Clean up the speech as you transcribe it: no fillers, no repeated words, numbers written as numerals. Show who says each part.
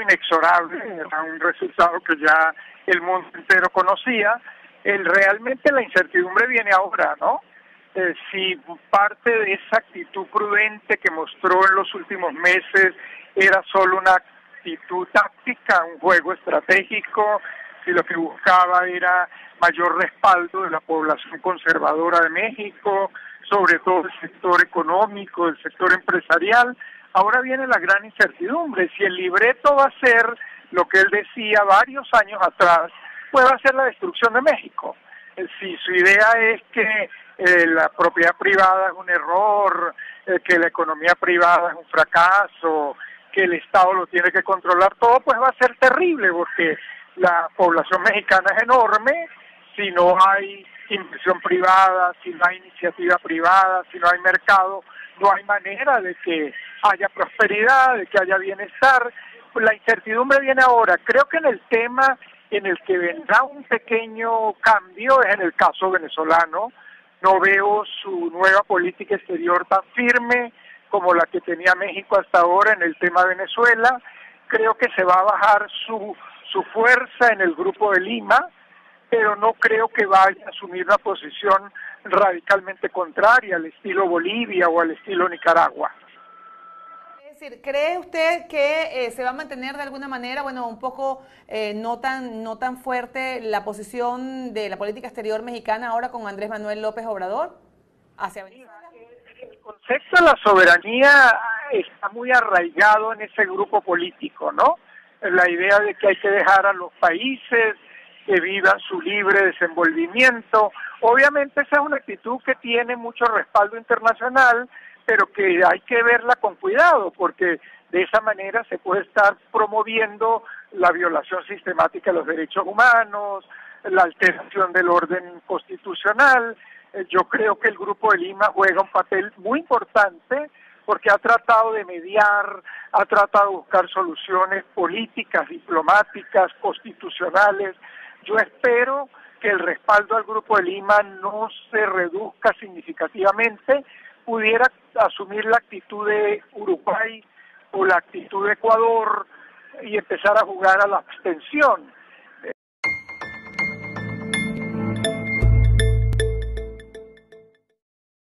Speaker 1: inexorable, era un resultado que ya el mundo entero conocía. Realmente la incertidumbre viene ahora, ¿no? Si parte de esa actitud prudente que mostró en los últimos meses era solo una actitud táctica, un juego estratégico, si lo que buscaba era mayor respaldo de la población conservadora de México, sobre todo el sector económico, el sector empresarial. Ahora viene la gran incertidumbre, si el libreto va a ser lo que él decía varios años atrás, pues va a ser la destrucción de México. Si su idea es que la propiedad privada es un error, que la economía privada es un fracaso, que el Estado lo tiene que controlar todo, pues va a ser terrible, porque la población mexicana es enorme, si no hay inversión privada, si no hay iniciativa privada, si no hay mercado, no hay manera de que haya prosperidad, de que haya bienestar. La incertidumbre viene ahora. Creo que en el tema en el que vendrá un pequeño cambio es en el caso venezolano. No veo su nueva política exterior tan firme como la que tenía México hasta ahora en el tema Venezuela. Creo que se va a bajar su fuerza en el Grupo de Lima, pero no creo que vaya a asumir una posición radicalmente contraria al estilo Bolivia o al estilo Nicaragua.
Speaker 2: Es decir, ¿cree usted que se va a mantener de alguna manera, bueno, un poco no tan fuerte la posición de la política exterior mexicana ahora con Andrés Manuel López Obrador hacia Venezuela?
Speaker 1: El concepto de la soberanía está muy arraigado en ese grupo político, ¿no? La idea de que hay que dejar a los países que vivan su libre desenvolvimiento. Obviamente esa es una actitud que tiene mucho respaldo internacional, pero que hay que verla con cuidado, porque de esa manera se puede estar promoviendo la violación sistemática de los derechos humanos, la alteración del orden constitucional. Yo creo que el Grupo de Lima juega un papel muy importante porque ha tratado de mediar, ha tratado de buscar soluciones políticas, diplomáticas, constitucionales. Yo espero que el respaldo al Grupo de Lima no se reduzca significativamente, pudiera asumir la actitud de Uruguay o la actitud de Ecuador y empezar a jugar a la abstención.